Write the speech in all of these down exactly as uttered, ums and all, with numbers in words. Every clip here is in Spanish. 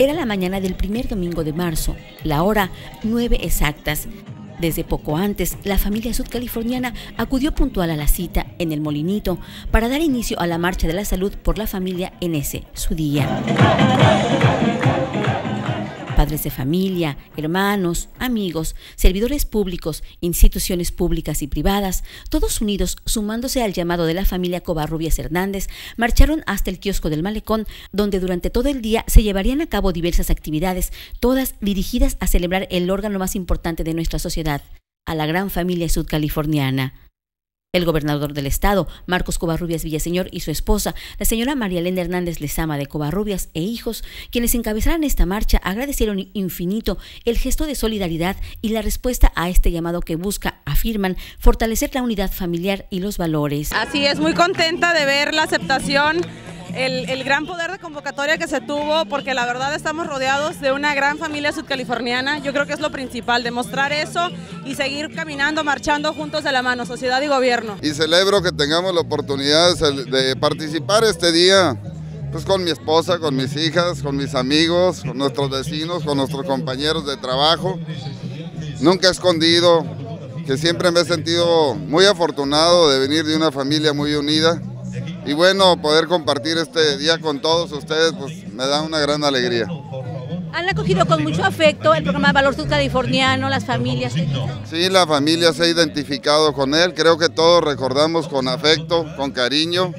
Era la mañana del primer domingo de marzo, la hora nueve exactas. Desde poco antes, la familia sudcaliforniana acudió puntual a la cita en el Molinito para dar inicio a la Marcha de la Salud por la Familia en ese, su día. Padres de familia, hermanos, amigos, servidores públicos, instituciones públicas y privadas, todos unidos sumándose al llamado de la familia Covarrubias Hernández, marcharon hasta el kiosco del Malecón, donde durante todo el día se llevarían a cabo diversas actividades, todas dirigidas a celebrar el órgano más importante de nuestra sociedad, a la gran familia sudcaliforniana. El gobernador del estado, Marcos Covarrubias Villaseñor, y su esposa, la señora María Elena Hernández Lezama de Covarrubias, e hijos, quienes encabezaron esta marcha, agradecieron infinito el gesto de solidaridad y la respuesta a este llamado que busca, afirman, fortalecer la unidad familiar y los valores. Así es, muy contenta de ver la aceptación, el, el gran poder de convocatoria que se tuvo, porque la verdad estamos rodeados de una gran familia sudcaliforniana. Yo creo que es lo principal, demostrar eso y seguir caminando, marchando juntos de la mano, sociedad y gobierno. Y celebro que tengamos la oportunidad de participar este día pues con mi esposa, con mis hijas, con mis amigos, con nuestros vecinos, con nuestros compañeros de trabajo. Nunca he escondido que siempre me he sentido muy afortunado de venir de una familia muy unida. Y bueno, poder compartir este día con todos ustedes pues me da una gran alegría. ¿Han acogido con mucho afecto el programa Valor Sudcaliforniano, las familias? Sí, la familia se ha identificado con él, creo que todos recordamos con afecto, con cariño,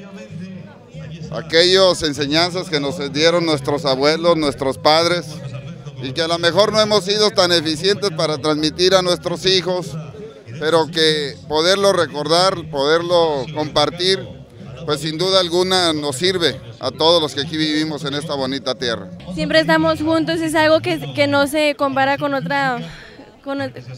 aquellas enseñanzas que nos dieron nuestros abuelos, nuestros padres, y que a lo mejor no hemos sido tan eficientes para transmitir a nuestros hijos, pero que poderlo recordar, poderlo compartir, pues sin duda alguna nos sirve a todos los que aquí vivimos en esta bonita tierra. Siempre estamos juntos, es algo que, que no se compara con otra, con,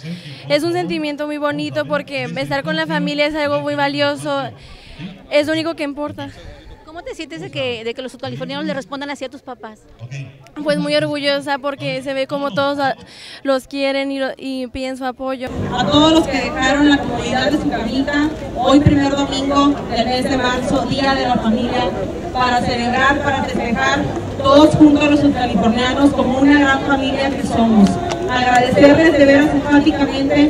es un sentimiento muy bonito porque estar con la familia es algo muy valioso, es lo único que importa. ¿Cómo te sientes de que, de que los sudcalifornianos le respondan así a tus papás? Pues muy orgullosa porque se ve como todos los quieren y, lo, y piden su apoyo. A todos los que dejaron la comunidad de su camita, hoy primer domingo del mes de marzo, Día de la Familia, para celebrar, para festejar, todos juntos los sudcalifornianos como una gran familia que somos. Agradecerles de veras enfáticamente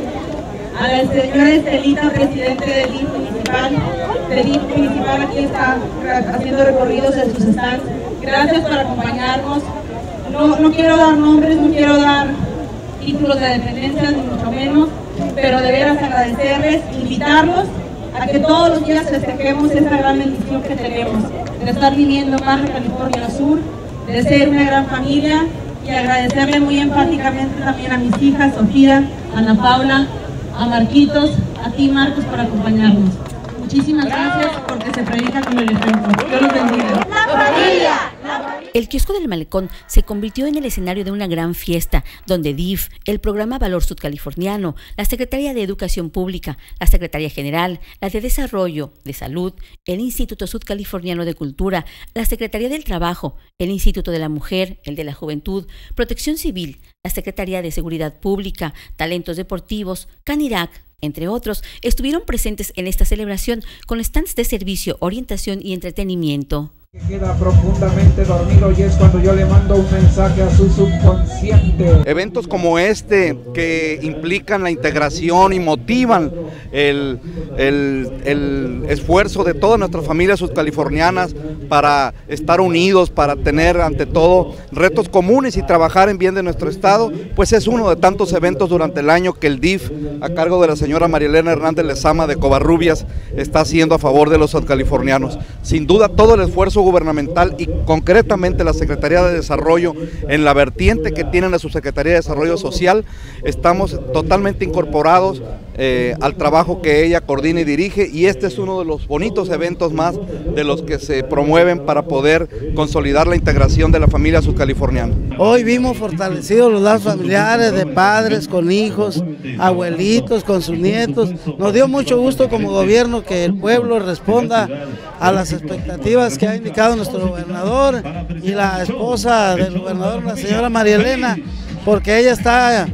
a la señora Estelita, presidente del D I F municipal, del D I F municipal, aquí está haciendo recorridos en sus stands. Gracias por acompañarnos. No, no quiero dar nombres, no quiero dar títulos de dependencia, ni mucho menos, pero de veras agradecerles, invitarlos a que todos los días festejemos esta gran bendición que tenemos, de estar viviendo en Baja California Sur, de ser una gran familia, y agradecerle muy enfáticamente también a mis hijas, Sofía, Ana Paula, a Marquitos, a ti Marcos por acompañarnos. Muchísimas gracias porque se predica con el ejemplo. Dios los bendiga. ¡La familia! El kiosco del Malecón se convirtió en el escenario de una gran fiesta, donde D I F, el programa Valor Sudcaliforniano, la Secretaría de Educación Pública, la Secretaría General, la de Desarrollo, de Salud, el Instituto Sudcaliforniano de Cultura, la Secretaría del Trabajo, el Instituto de la Mujer, el de la Juventud, Protección Civil, la Secretaría de Seguridad Pública, Talentos Deportivos, Canirac, entre otros, estuvieron presentes en esta celebración con stands de servicio, orientación y entretenimiento. Queda profundamente dormido y es cuando yo le mando un mensaje a su subconsciente. Eventos como este que implican la integración y motivan el, el, el esfuerzo de todas nuestras familias sudcalifornianas para estar unidos, para tener ante todo retos comunes y trabajar en bien de nuestro estado, pues es uno de tantos eventos durante el año que el D I F, a cargo de la señora María Elena Hernández Lezama de Covarrubias, está haciendo a favor de los sudcalifornianos. Sin duda todo el esfuerzo gubernamental y concretamente la Secretaría de Desarrollo en la vertiente que tiene la Subsecretaría de Desarrollo Social, estamos totalmente incorporados eh, al trabajo que ella coordina y dirige, y este es uno de los bonitos eventos más de los que se promueven para poder consolidar la integración de la familia sudcaliforniana. Hoy vimos fortalecidos los lazos familiares de padres con hijos, abuelitos con sus nietos. Nos dio mucho gusto como gobierno que el pueblo responda a las expectativas que ha indicado nuestro gobernador y la esposa del gobernador, la señora María Elena, porque ella está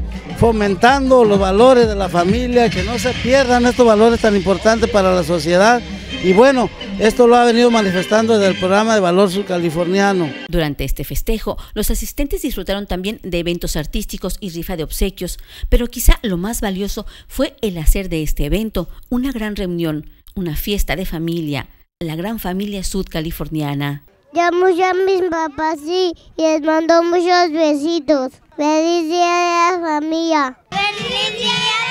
fomentando los valores de la familia, que no se pierdan estos valores tan importantes para la sociedad Y bueno, esto lo ha venido manifestando desde el programa de Valor Sudcaliforniano. Durante este festejo, los asistentes disfrutaron también de eventos artísticos y rifa de obsequios, pero quizá lo más valioso fue el hacer de este evento una gran reunión, una fiesta de familia, la gran familia sudcaliforniana. Llamo ya a mis papás sí, y les mando muchos besitos. ¡Feliz día de la familia! ¡Feliz día!